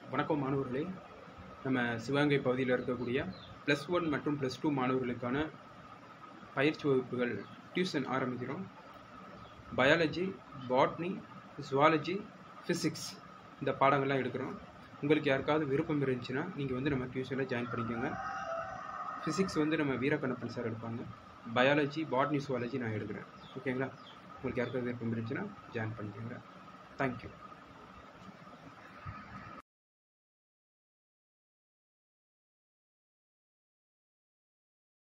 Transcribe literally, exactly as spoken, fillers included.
வணக்கம் மாணவர்களே. நம்ம சிவகங்கை பகுதியில் இருக்கக்கூடிய ப்ளஸ் ஒன் மற்றும் ப்ளஸ் டூ மாணவர்களுக்கான பயிற்சி வகுப்புகள் டியூஷன் ஆரம்பிக்கிறோம். பயாலஜி, பாட்னி, ஜுவாலஜி, ஃபிசிக்ஸ் இந்த பாடங்கள்லாம் எடுக்கிறோம். உங்களுக்கு யாருக்காவது விருப்பம் இருந்துச்சுன்னா நீங்கள் வந்து நம்ம டியூஷனில் ஜாயின் பண்ணிக்கோங்க. ஃபிசிக்ஸ் வந்து நம்ம வீரக்கண்ணப்பன் சார் எடுப்பாங்க. பயாலஜி, பாட்னி, ஜுவாலஜி நான் எடுக்கிறேன். ஓகேங்களா? உங்களுக்கு யாருக்காவது விருப்பம் இருந்துச்சுன்னா ஜாயின் பண்ணிக்கோங்க. தேங்க்யூ.